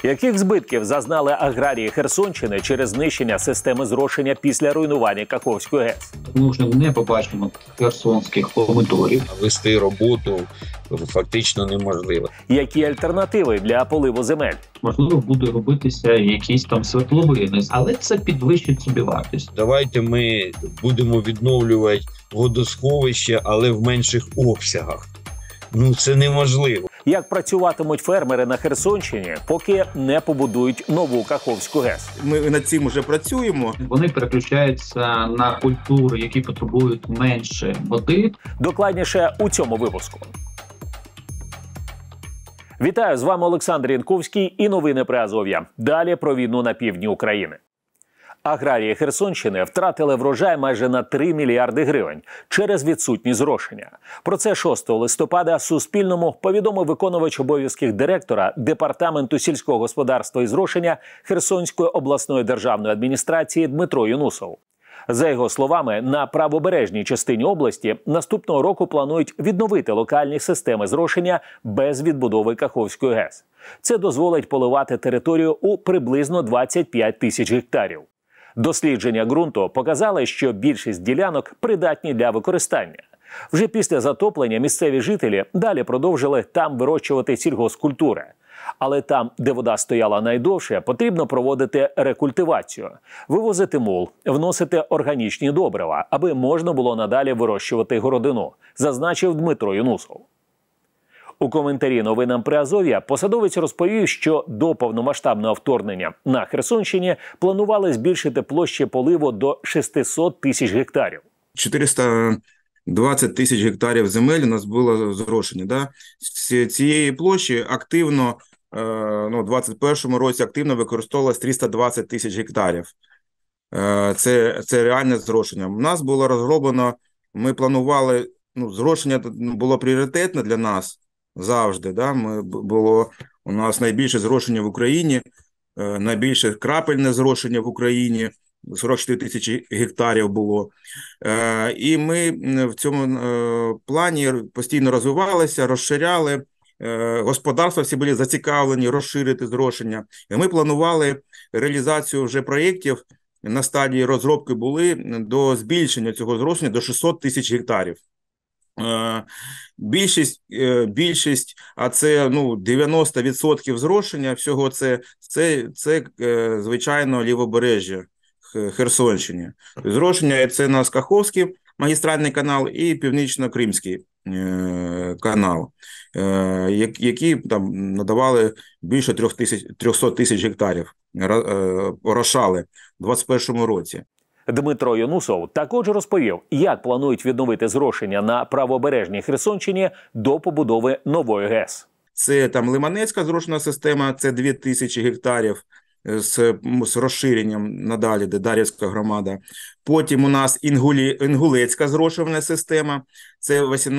Яких збитків зазнали аграрії Херсонщини через знищення системи зрошення після руйнування Каховської ГЕС? Ми вже не побачимо херсонських помидорів. Вести роботу фактично неможливо. Які альтернативи для поливу земель? Можливо, буде робитися якісь там свердловини, але це підвищить собівартість. Давайте ми будемо відновлювати водосховища, але в менших обсягах. Це неможливо. Як працюватимуть фермери на Херсонщині, поки не побудують нову Каховську ГЕС? Ми над цим вже працюємо. Вони переключаються на культури, які потребують менше води. Докладніше у цьому випуску. Вітаю, з вами Олександр Янковський і новини Приазов'я. Далі про війну на півдні України. Аграрії Херсонщини втратили врожай майже на 3 мільярди гривень через відсутність зрошення. Про це 6 листопада Суспільному повідомив виконувач обов'язків директора Департаменту сільського господарства і зрошення Херсонської обласної державної адміністрації Дмитро Юнусов. За його словами, на правобережній частині області наступного року планують відновити локальні системи зрошення без відбудови Каховської ГЕС. Це дозволить поливати територію у приблизно 25 тисяч гектарів. Дослідження ґрунту показали, що більшість ділянок придатні для використання. Вже після затоплення місцеві жителі далі продовжили там вирощувати сільгоспкультури. Але там, де вода стояла найдовше, потрібно проводити рекультивацію, вивозити мул, вносити органічні добрива, аби можна було надалі вирощувати городину, зазначив Дмитро Юнусов. У коментарі новинам Приазов'я посадовець розповів, що до повномасштабного вторгнення на Херсонщині планували збільшити площі поливу до 600 тисяч гектарів. 420 тисяч гектарів земель у нас було зрошення. Да? З цієї площі активно, у 2021 році активно використовувалось 320 тисяч гектарів. Це реальне зрошення. У нас було розроблено, ми планували, зрошення було пріоритетне для нас. Завжди, да, у нас найбільше зрошення в Україні, найбільше крапельне зрошення в Україні, 44 тисячі гектарів було. І ми в цьому плані постійно розвивалися, розширяли, господарства всі були зацікавлені розширити зрошення. І ми планували реалізацію вже проєктів, на стадії розробки були до збільшення цього зрошення до 600 тисяч гектарів. Більшість, а це 90% зрошення всього це звичайно лівобережжя Херсонщини. Зрошення це у нас Каховський магістральний канал і Північно-Кримський канал, які там надавали більше 300 тисяч гектарів, орошали у 2021 році. Дмитро Юнусов також розповів, як планують відновити зрошення на правобережній Херсонщині до побудови нової ГЕС. Це там Лиманецька зрошена система, це 2000 гектарів з розширенням надалі, де Дар'ївська громада. Потім у нас Інгулецька зрошувальна система, це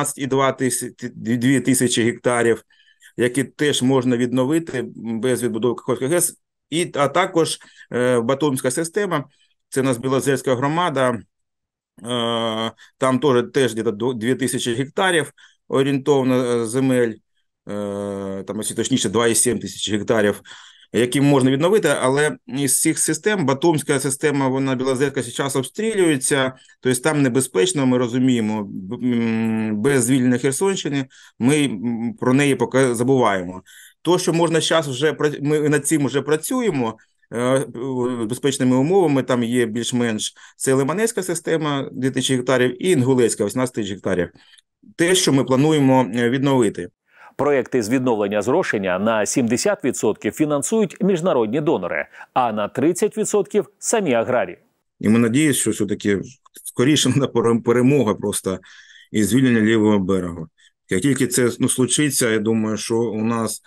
18,2 тисячі гектарів, які теж можна відновити без відбудови Каховської ГЕС. А також Батумська система, це у нас Білозерська громада, там теж десь 2000 гектарів орієнтовно земель, там, точніше 2,7 тисячі гектарів, які можна відновити, але із цих систем, Батумська система, вона Білозерська зараз обстрілюється, тобто там небезпечно, ми розуміємо, без звільнення Херсонщини ми про неї поки забуваємо. То, що можна зараз ми над цим вже працюємо, безпечними умовами, там є більш-менш, це Лиманецька система 2000 гектарів і Інгулецька 18 тисяч гектарів. Те, що ми плануємо відновити. Проєкти з відновлення зрошення на 70% фінансують міжнародні донори, а на 30% – самі аграрії. І ми надіємося, що все-таки скоріше перемога просто і звільнення лівого берегу. Як тільки це случиться, я думаю, що у нас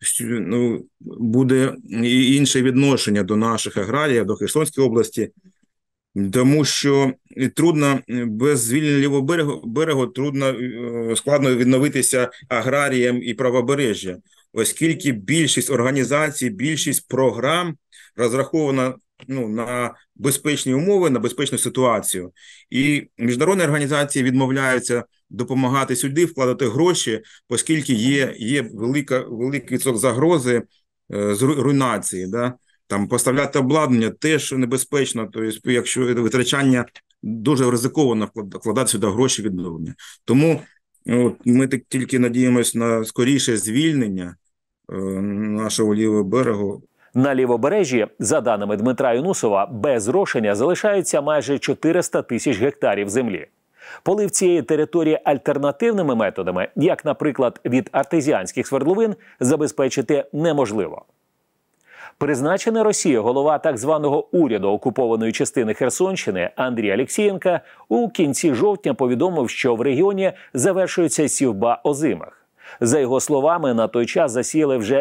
буде і інше відношення до наших аграріїв, до Херсонської області, тому що трудно, без звільнення лівого берегу складно відновитися аграріям і правобережжя, оскільки більшість організацій, більшість програм розрахована на безпечні умови, на безпечну ситуацію. І міжнародні організації відмовляються допомагати сюди, вкладати гроші, оскільки є великий відсоток загрози руйнації, да? Там поставляти обладнання теж небезпечно, тобто, якщо витрачання дуже ризиковано вкладати сюди гроші відновлення. Тому ми тільки надіємося на скоріше звільнення нашого лівого берегу. На лівобережжі, за даними Дмитра Юнусова, без зрошення залишаються майже 400 тисяч гектарів землі. Полив цієї території альтернативними методами, як, наприклад, від артезіанських свердловин, забезпечити неможливо. Призначений Росією голова так званого уряду окупованої частини Херсонщини Андрій Алєксєєнко у кінці жовтня повідомив, що в регіоні завершується сівба озимих. За його словами, на той час засіяли вже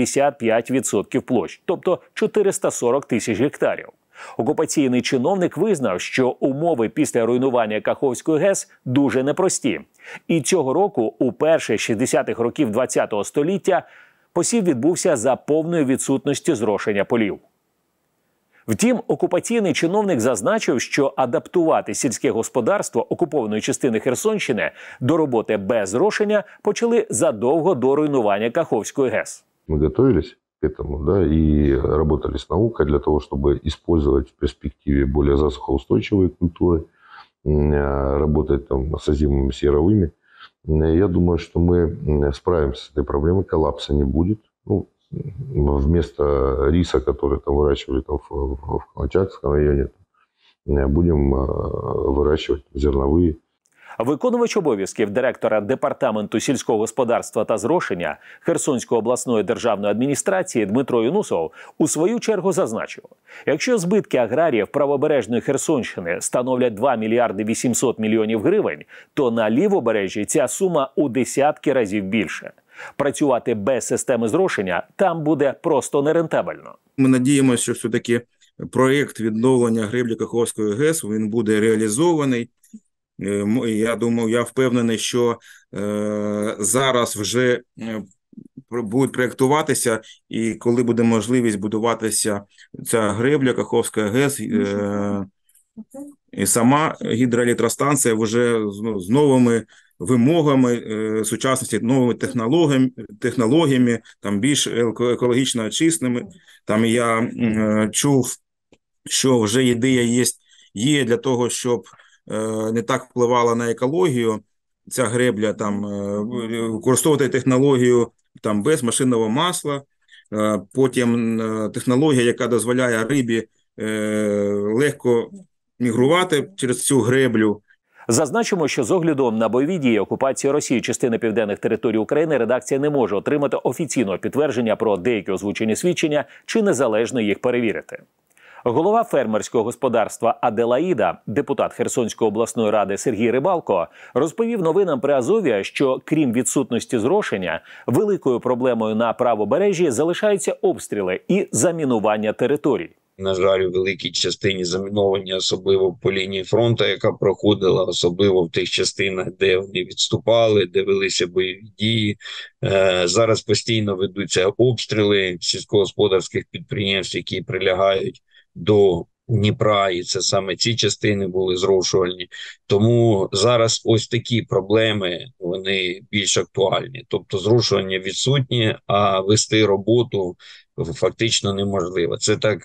85% площ, тобто 440 тисяч гектарів. Окупаційний чиновник визнав, що умови після руйнування Каховської ГЕС дуже непрості. І цього року, уперше з 60-х років ХХ століття, посів відбувся за повної відсутності зрошення полів. Втім, окупаційний чиновник зазначив, що адаптувати сільське господарство окупованої частини Херсонщини до роботи без зрошення почали задовго до руйнування Каховської ГЕС. Ми готувалися к этому, да, и работали с наукой для того, чтобы использовать в перспективе более засухоустойчивые культуры, работать там с озимыми серовыми. Я думаю, что мы справимся с этой проблемой, коллапса не будет. Ну, вместо риса, который там выращивали там, в Камчатском районе, будем выращивать зерновые. Виконувач обов'язків директора Департаменту сільського господарства та зрошення Херсонської обласної державної адміністрації Дмитро Юнусов у свою чергу зазначив, якщо збитки аграріїв правобережної Херсонщини становлять 2 мільярди 800 мільйонів гривень, то на лівобережжі ця сума у десятки разів більше. Працювати без системи зрошення там буде просто нерентабельно. Ми надіємося, що все-таки проєкт відновлення греблі Каховської ГЕС він буде реалізований. Я думаю, я впевнений, що зараз вже будуть проєктуватися, і коли буде можливість будуватися ця гребля Каховська ГЕС, і сама гідроелектростанція вже з новими вимогами сучасності, новими технологіями, там більш екологічно чистими. Там я чув, що вже ідея є для того, щоб не так впливала на екологію ця гребля, там використовувати технологію там без машинного масла, потім технологія, яка дозволяє рибі легко мігрувати через цю греблю. Зазначимо, що з огляду на бойові дії окупації Росії частини південних територій України редакція не може отримати офіційного підтвердження про деякі озвучені свідчення чи незалежно їх перевірити. Голова фермерського господарства «Аделаїда», депутат Херсонської обласної ради Сергій Рибалко, розповів новинам Приазов'я, що крім відсутності зрошення, великою проблемою на правобережжі залишаються обстріли і замінування територій. На жаль, у великій частині заміновані, особливо по лінії фронту, яка проходила, особливо в тих частинах, де вони відступали, де велися бойові дії. Зараз постійно ведуться обстріли сільськогосподарських підприємств, які прилягають до Дніпра, і це саме ці частини були зрошувальні. Тому зараз ось такі проблеми, вони більш актуальні. Тобто зрошування відсутні, а вести роботу фактично неможливо. Це так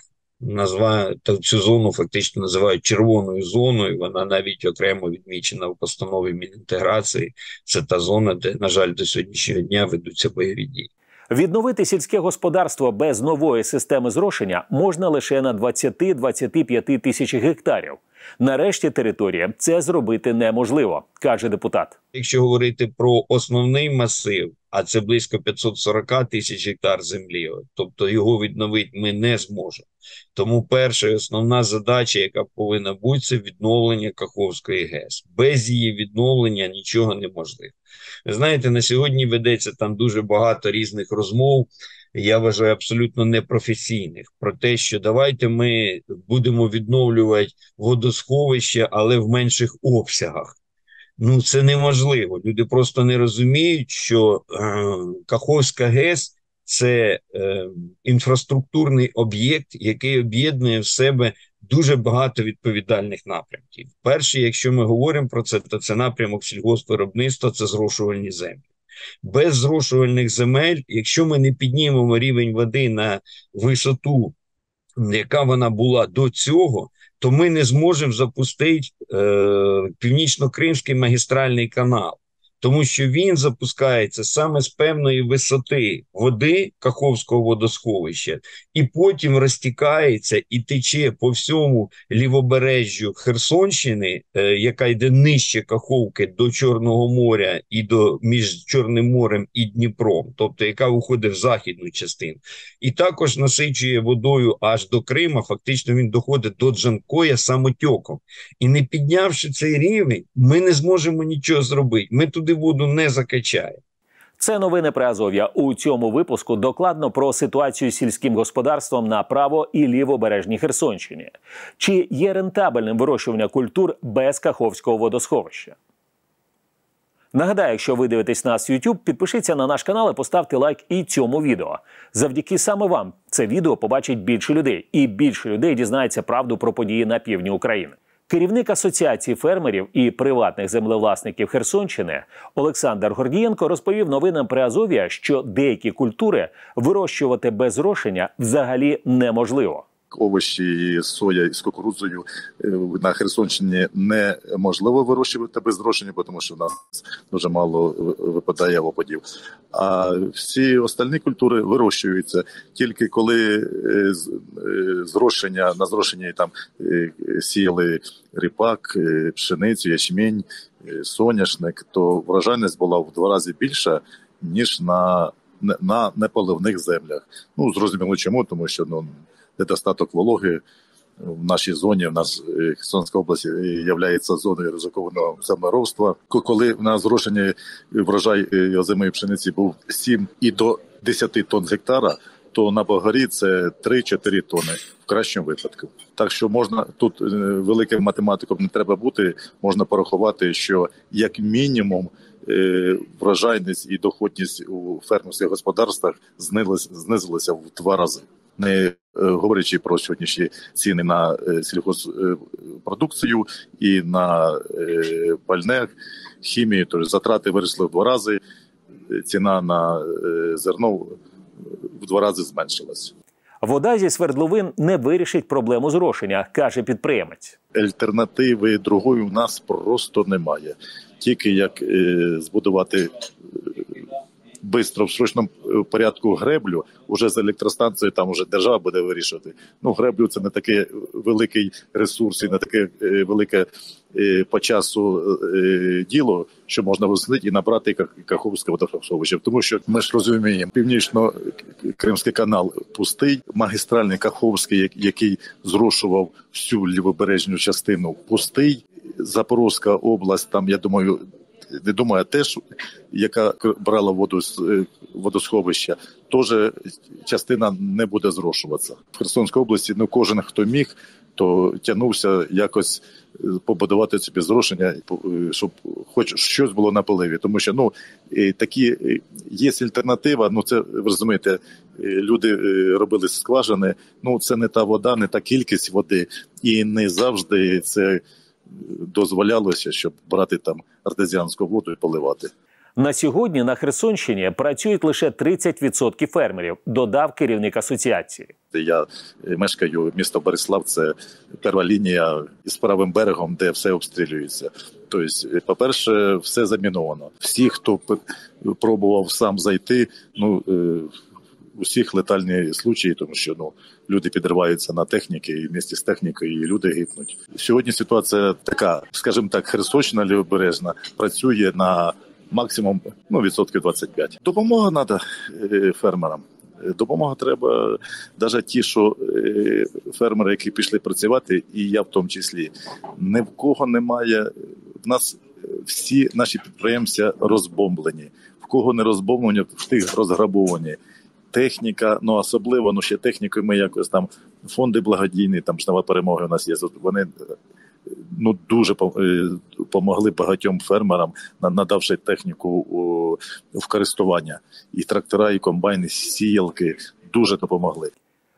цю зону фактично називають червоною зоною, вона навіть окремо відмічена в постанові Мінінтеграції. Це та зона, де, на жаль, до сьогоднішнього дня ведуться бойові дії. Відновити сільське господарство без нової системи зрошення можна лише на 20-25 тисяч гектарів. Нарешті території це зробити неможливо, каже депутат. Якщо говорити про основний масив, а це близько 540 тисяч гектар землі, тобто його відновити ми не зможемо. Тому перша і основна задача, яка повинна бути, це відновлення Каховської ГЕС. Без її відновлення нічого неможливо. Ви знаєте, на сьогодні ведеться там дуже багато різних розмов, я вважаю абсолютно непрофесійних, про те, що давайте ми будемо відновлювати водосховище, але в менших обсягах. Ну, це неможливо. Люди просто не розуміють, що Каховська ГЕС – це інфраструктурний об'єкт, який об'єднує в себе дуже багато відповідальних напрямків. Перший, якщо ми говоримо про це, то це напрямок сільгоспвиробництва, це зрошувальні землі. Без зрошувальних земель, якщо ми не піднімемо рівень води на висоту, яка вона була до цього, то ми не зможемо запустити Північно-Кримський магістральний канал. Тому що він запускається саме з певної висоти води Каховського водосховища, і потім розтікається і тече по всьому лівобережжю Херсонщини, яка йде нижче Каховки до Чорного моря і між Чорним морем і Дніпром, тобто яка виходить в західну частину. І також насичує водою аж до Крима, фактично він доходить до Джанкоя самотьоком. І не піднявши цей рівень, ми не зможемо нічого зробити. Ми туди воду не закачає. Це новини Приазов'я. У цьому випуску докладно про ситуацію з сільським господарством на право- і лівобережній Херсонщині. Чи є рентабельним вирощування культур без Каховського водосховища? Нагадаю, якщо ви дивитесь нас в YouTube, підпишіться на наш канал і поставте лайк і цьому відео. Завдяки саме вам це відео побачить більше людей. І більше людей дізнається правду про події на півдні України. Керівник Асоціації фермерів і приватних землевласників Херсонщини Олександр Гордієнко розповів новинам Приазов'я, що деякі культури вирощувати без зрошення взагалі неможливо. Овочі, соя із кукурудзою на Херсонщині неможливо вирощувати без зрошення, тому що в нас дуже мало випадає опадів. А всі остальні культури вирощуються тільки коли на зрошенні там сіяли ріпак, пшеницю, ячмінь, соняшник, то врожайність була в 2 рази більша, ніж на неполивних землях. Ну, зрозуміло чому, тому що недостаток вологи в нашій зоні, в нас Херсонська область є зоною ризикованого землеробства. Коли в нас зрошені врожай озимої пшениці був 7 і до 10 тонн з гектара, то на Болгарі це 3-4 тонни в кращому випадку. Так що можна, тут великим математиком не треба бути, можна порахувати, що як мінімум врожайність і доходність у фермерських господарствах знизилася в 2 рази. Не говорячи про сьогоднішні ціни на сільгоспродукцію і на пальне, хімію, тобто затрати виросли в 2 рази, ціна на зерно в 2 рази зменшилась. Вода зі свердловин не вирішить проблему зрошення, каже підприємець. Альтернативи другої у нас просто немає. Тільки як збудувати бистро в срочному порядку греблю, уже з електростанцією там уже держава буде вирішувати. Ну, греблю це не такий великий ресурс і не таке велике по часу діло, що можна висадити і набрати Каховське водосховище. Тому що ми ж розуміємо, Північно-Кримський канал пустий, магістральний Каховський, який зрошував всю лівобережну частину, пустий. Запорізька область, там, я думаю, теж, яка брала воду з водосховища, теж частина не буде зрошуватися. В Херсонській області кожен, хто міг, то тягнувся якось побудувати собі зрошення, щоб хоч щось було на поливі. Тому що такі є альтернатива, це, ви розумієте, люди робили скважини, це не та вода, не та кількість води, і не завжди це дозволялося, щоб брати там артезіанську воду і поливати. На сьогодні на Херсонщині працюють лише 30% фермерів, додав керівник асоціації. Я мешкаю місто Борислав, це перша лінія із правим берегом, де все обстрілюється. Тобто, по-перше, все заміновано. Всі, хто пробував сам зайти, усіх летальні случаї, тому що люди підриваються на техніки, і вместе з технікою і люди гибнуть. Сьогодні ситуація така, скажімо так, Херсонщина лівобережна працює на максимум 25%. Допомога треба фермерам. Допомога треба, навіть ті, що фермери, які пішли працювати, і я в тому числі, ні в кого немає. В нас всі наші підприємці розбомблені. В кого не розбомблені, в тих розграбовані. Техніка, особливо, ще технікою ми якось там, фонди благодійні, там Жнива перемоги у нас є, вони дуже допомогли багатьом фермерам, надавши техніку в користування. І трактора, і комбайни, сіялки дуже допомогли.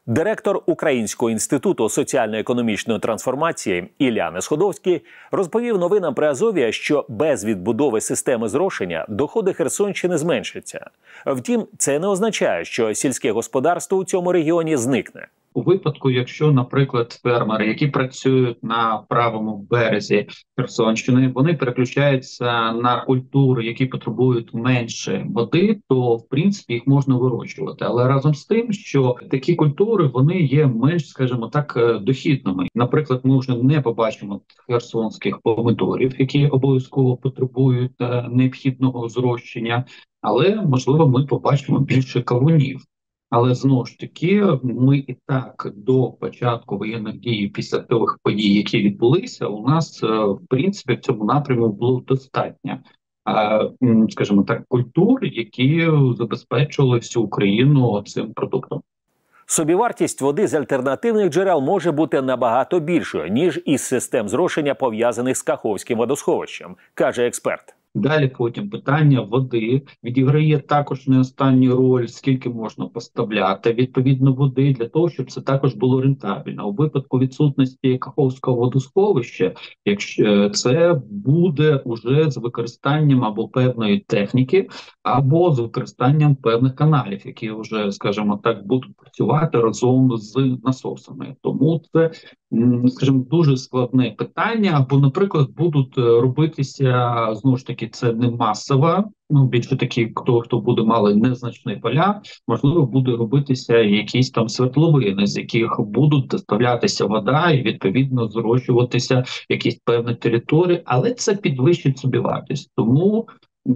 Директор Українського інституту соціально-економічної трансформації Ілля Несходовський розповів новинам Приазов'я, що без відбудови системи зрошення доходи Херсонщини зменшаться. Втім, це не означає, що сільське господарство у цьому регіоні зникне. У випадку, якщо, наприклад, фермери, які працюють на правому березі Херсонщини, вони переключаються на культури, які потребують менше води, то в принципі їх можна вирощувати. Але разом з тим, що такі культури вони є менш, скажімо так, дохідними. Наприклад, ми вже не побачимо херсонських помидорів, які обов'язково потребують необхідного зрощення, але можливо ми побачимо більше кавунів. Але знову ж таки, ми і так до початку воєнних дій, після тих подій, які відбулися, у нас в принципі в цьому напрямку було достатньо, скажімо так, культур, які забезпечували всю Україну цим продуктом. Собівартість води з альтернативних джерел може бути набагато більшою, ніж із систем зрошення, пов'язаних з Каховським водосховищем, каже експерт. Далі потім питання води відіграє також не останню роль, скільки можна поставляти відповідно води для того, щоб це також було рентабельно. У випадку відсутності Каховського водосховища, якщо це буде уже з використанням або певної техніки, або з використанням певних каналів, які вже, скажімо так, будуть працювати разом з насосами. Тому це, скажімо, дуже складне питання, або, наприклад, будуть робитися, знову ж таки, це не масово, більше такі, хто буде мали незначні поля, можливо, буде робитися якісь там свердловини, з яких будуть доставлятися вода і, відповідно, зрошуватися якісь певні території, але це підвищить собівартість. Тому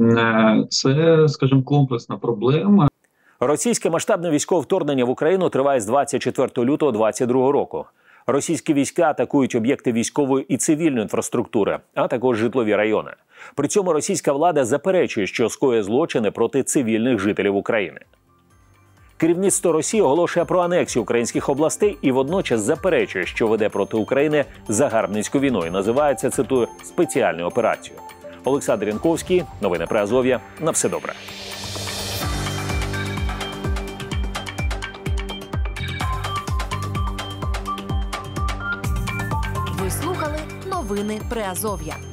це, скажімо, комплексна проблема. Російське масштабне військове вторгнення в Україну триває з 24 лютого 2022 року. Російські війська атакують об'єкти військової і цивільної інфраструктури, а також житлові райони. При цьому російська влада заперечує, що скоює злочини проти цивільних жителів України. Керівництво Росії оголошує про анексію українських областей і водночас заперечує, що веде проти України загарбницьку війну і називає це, цитую, спеціальною операцією. Олександр Янковський, новини Приазов'я. На все добре. Ви слухали новини Приазов'я.